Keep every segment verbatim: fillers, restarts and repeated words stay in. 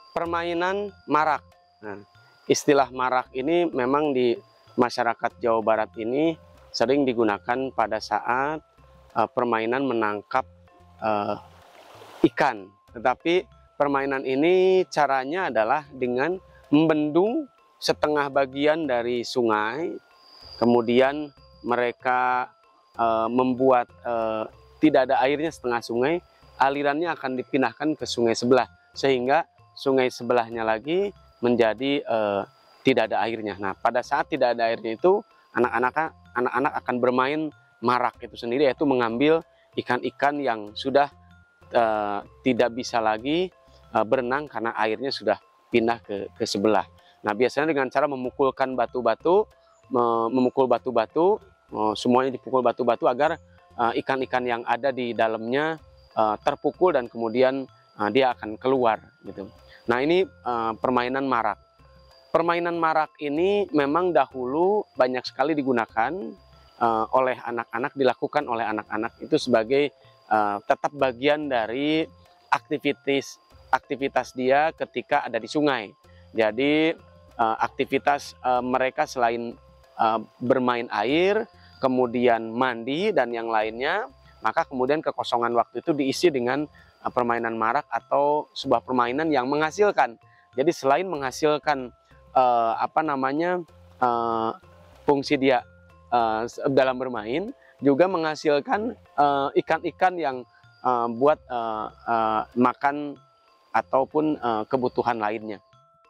permainan marak. Nah, istilah marak ini memang di masyarakat Jawa Barat ini sering digunakan pada saat uh, permainan menangkap uh, ikan. Tetapi permainan ini caranya adalah dengan membendung setengah bagian dari sungai, kemudian mereka uh, membuat uh, tidak ada airnya setengah sungai, alirannya akan dipindahkan ke sungai sebelah, sehingga sungai sebelahnya lagi menjadi uh, tidak ada airnya. Nah, pada saat tidak ada airnya itu, anak-anak anak-anak akan bermain marak itu sendiri, yaitu mengambil ikan-ikan yang sudah uh, tidak bisa lagi uh, berenang karena airnya sudah pindah ke, ke sebelah. Nah, biasanya dengan cara memukulkan batu-batu, memukul batu-batu, semuanya dipukul batu-batu agar ikan-ikan uh, yang ada di dalamnya uh, terpukul dan kemudian uh, dia akan keluar gitu. Nah, ini uh, permainan marak. Permainan marak ini memang dahulu banyak sekali digunakan uh, oleh anak-anak, dilakukan oleh anak-anak itu sebagai uh, tetap bagian dari aktivitas aktivitas dia ketika ada di sungai. Jadi uh, aktivitas uh, mereka selain uh, bermain air, kemudian mandi dan yang lainnya, maka kemudian kekosongan waktu itu diisi dengan uh, permainan marak atau sebuah permainan yang menghasilkan. Jadi selain menghasilkan uh, apa namanya uh, fungsi dia uh, dalam bermain, juga menghasilkan ikan-ikan uh, yang uh, buat uh, uh, makan ataupun uh, kebutuhan lainnya.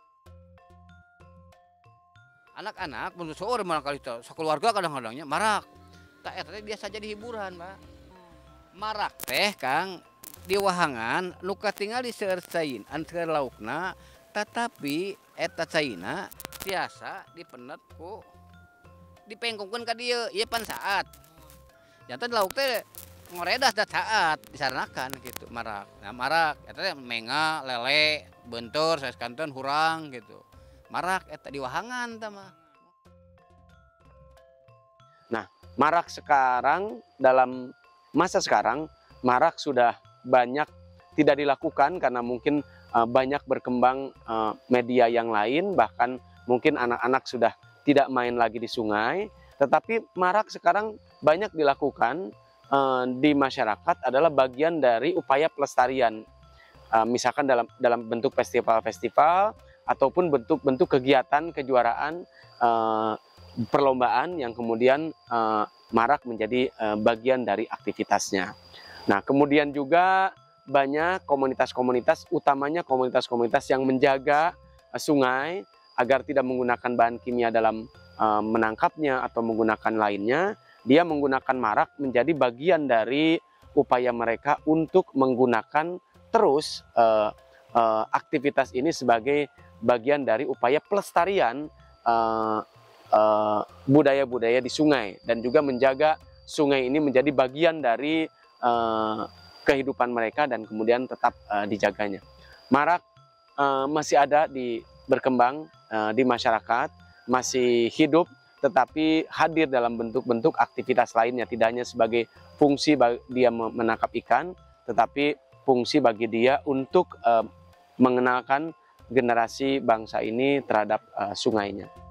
Anak-anak menurut seorang malah kali itu sekeluarga kadang-kadangnya marak. Tak eta biasa jadi hiburan, Mbak. Marak teh Kang di wahangan nu katingal di seueur cain anteureun laukna, tetapi eta caina tiasa dipenet ku dipengkungkeun ka dieu, ieu pan saat. Nyata lauk teh ngoredas da saat disaranakan gitu marak. Nah, marak eta teh menga, lele, bentur, saeskanteun hurang gitu. Marak eta di wahangan tah mah. Nah, marak sekarang dalam masa sekarang marak sudah banyak tidak dilakukan karena mungkin uh, banyak berkembang uh, media yang lain, bahkan mungkin anak-anak sudah tidak main lagi di sungai, tetapi marak sekarang banyak dilakukan uh, di masyarakat adalah bagian dari upaya pelestarian. Uh, misalkan dalam dalam bentuk festival-festival ataupun bentuk-bentuk kegiatan kejuaraan uh, perlombaan yang kemudian uh, marak menjadi uh, bagian dari aktivitasnya. Nah, kemudian juga banyak komunitas-komunitas, utamanya komunitas-komunitas yang menjaga uh, sungai agar tidak menggunakan bahan kimia dalam uh, menangkapnya atau menggunakan lainnya. Dia menggunakan marak menjadi bagian dari upaya mereka untuk menggunakan terus uh, uh, aktivitas ini sebagai bagian dari upaya pelestarian budaya-budaya uh, uh, di sungai, dan juga menjaga sungai ini menjadi bagian dari uh, kehidupan mereka dan kemudian tetap uh, dijaganya. Marak uh, masih ada di berkembang uh, di masyarakat, masih hidup, tetapi hadir dalam bentuk-bentuk aktivitas lainnya, tidak hanya sebagai fungsi dia menangkap ikan, tetapi fungsi bagi dia untuk uh, mengenalkan generasi bangsa ini terhadap uh, sungainya.